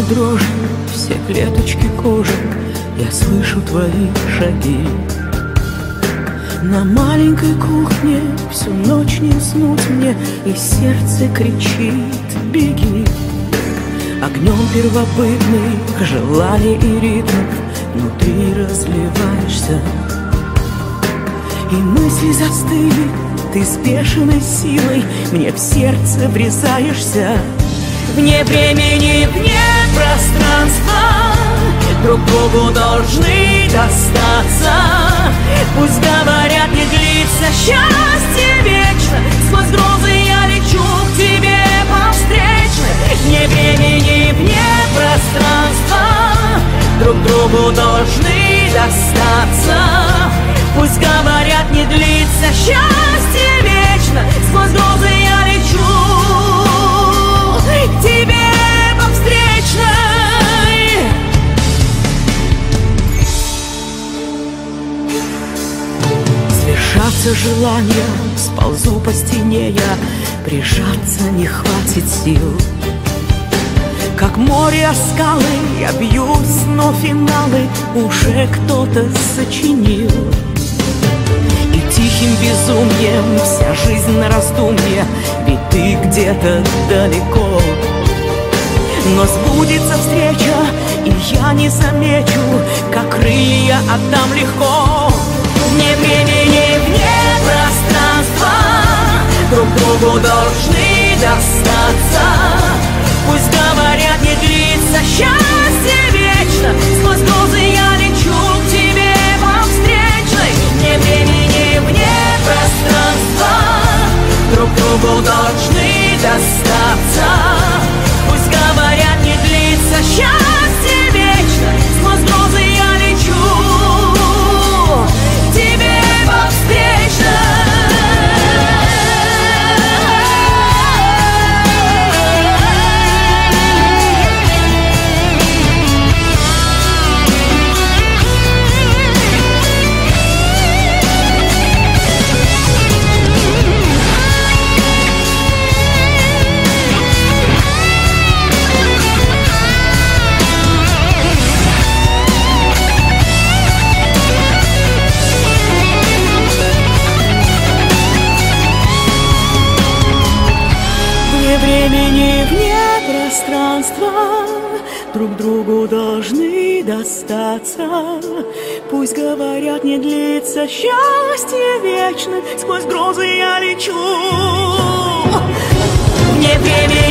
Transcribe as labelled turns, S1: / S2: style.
S1: дрожью все клеточки кожи я слышу твои шаги. На маленькой кухне всю ночь не уснуть мне, и сердце кричит: беги. Огнем первобытных желаний и ритмов внутри разливаешься, и мысли застыли, ты с бешеной силой мне в сердце врезаешься. Вне времени, вне пространства друг другу должны достаться. Пусть говорят, не длится счастье вечно, сквозь грозы я лечу к тебе по встречной. Вне времени, вне пространства друг другу должны достаться. Пусть говорят, не длится счастье вечно, сквозь грозы я лечу к тебе по встречной. Свершатся желания, сползу по стене я, прижаться не хватит сил. Как море о скалы я бьюсь, но финалы уже кто-то сочинил. И тихим безумием вся жизнь на раздумье, ведь ты где-то далеко. Но сбудется встреча, и я не замечу, как крылья отдам легко. Вне времени, вне пространства друг другу должны достаться. Пусть говорят, не длится счастье вечно, сквозь грозы я лечу к тебе по встречной. Вне времени, вне пространства друг другу должны достаться. Пусть говорят, не длится счастье вечно, сквозь грозы я лечу к тебе по встречной. Времени, вне пространства друг другу должны достаться. Пусть говорят, не длится счастье вечно, сквозь грозы я лечу. Вне времени.